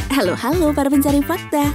Halo para pencari fakta.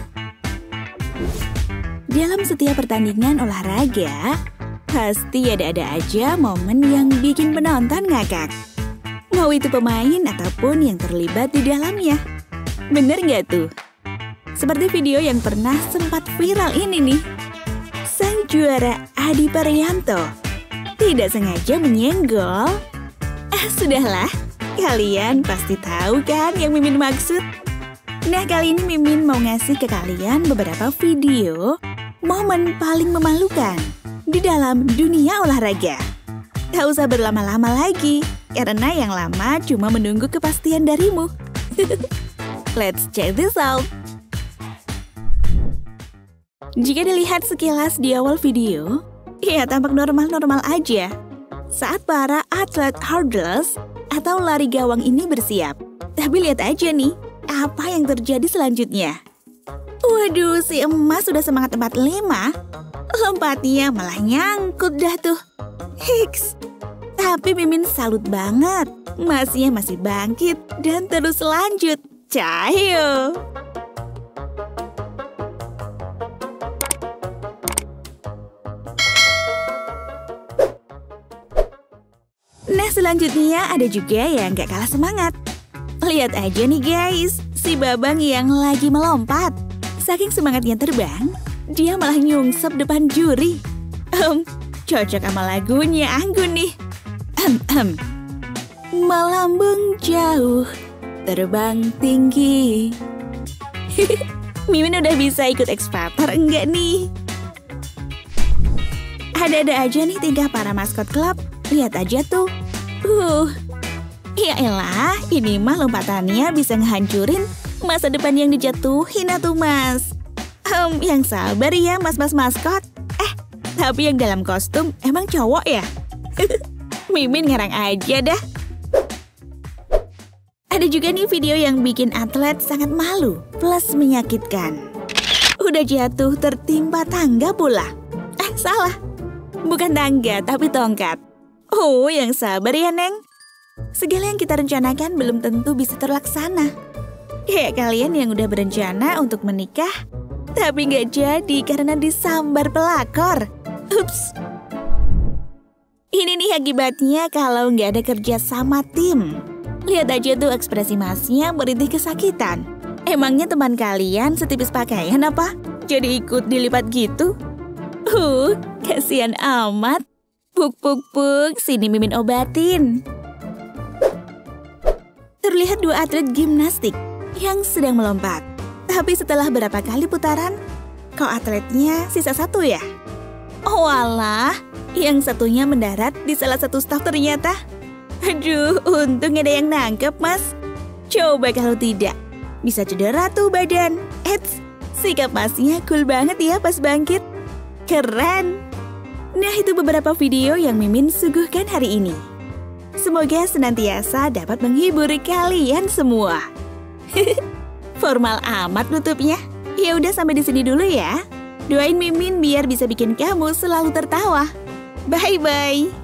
Dalam setiap pertandingan olahraga, pasti ada-ada aja momen yang bikin penonton ngakak. Mau itu pemain ataupun yang terlibat di dalamnya. Bener nggak tuh? Seperti video yang pernah sempat viral ini nih. Sang juara Adi Parianto tidak sengaja menyenggol. Sudahlah, kalian pasti tahu kan yang Mimin maksud? Nah, kali ini Mimin mau ngasih ke kalian beberapa video momen paling memalukan di dalam dunia olahraga. Gak usah berlama-lama lagi, karena yang lama cuma menunggu kepastian darimu. Let's check this out. Jika dilihat sekilas di awal video, ya tampak normal-normal aja. Saat para atlet hurdles atau lari gawang ini bersiap. Tapi lihat aja nih, apa yang terjadi selanjutnya. Waduh, si emas sudah semangat 45. Lompatnya malah nyangkut dah tuh. Hiks. Tapi Mimin salut banget. Masnya masih bangkit dan terus lanjut. Cahyo. Nah, selanjutnya ada juga yang gak kalah semangat. Lihat aja nih guys, si Babang yang lagi melompat. Saking semangatnya terbang, dia malah nyungsep depan juri. Cocok sama lagunya Anggun nih. Melambung jauh, terbang tinggi. Mimin udah bisa ikut X Factor enggak nih? Ada-ada aja nih tingkah para maskot klub. Lihat aja tuh. Ya elah, ini mah lompatannya bisa ngehancurin masa depan yang dijatuhin atuh mas. Yang sabar ya mas-mas maskot. Tapi yang dalam kostum emang cowok ya? Mimin ngarang aja dah. Ada juga nih video yang bikin atlet sangat malu plus menyakitkan. Udah jatuh tertimpa tangga pula. Salah. Bukan tangga tapi tongkat. Yang sabar ya Neng. Segala yang kita rencanakan belum tentu bisa terlaksana. Kayak kalian yang udah berencana untuk menikah, tapi nggak jadi karena disambar pelakor. Ups. Ini nih akibatnya kalau nggak ada kerja sama tim. Lihat aja tuh ekspresi masnya merintih kesakitan. Emangnya teman kalian setipis pakaian apa? Jadi ikut dilipat gitu? Kasihan amat. Puk, sini Mimin obatin. Terlihat dua atlet gimnastik yang sedang melompat. Tapi setelah berapa kali putaran, kok atletnya sisa satu ya? Walah, yang satunya mendarat di salah satu staf ternyata. Aduh, untung ada yang nangkep mas. Coba kalau tidak, bisa cedera tuh badan. Sikap masnya cool banget ya pas bangkit. Keren. Nah, itu beberapa video yang Mimin suguhkan hari ini. Semoga senantiasa dapat menghibur kalian semua. Formal amat nutupnya. Ya udah sampai di sini dulu ya. Doain Mimin biar bisa bikin kamu selalu tertawa. Bye-bye.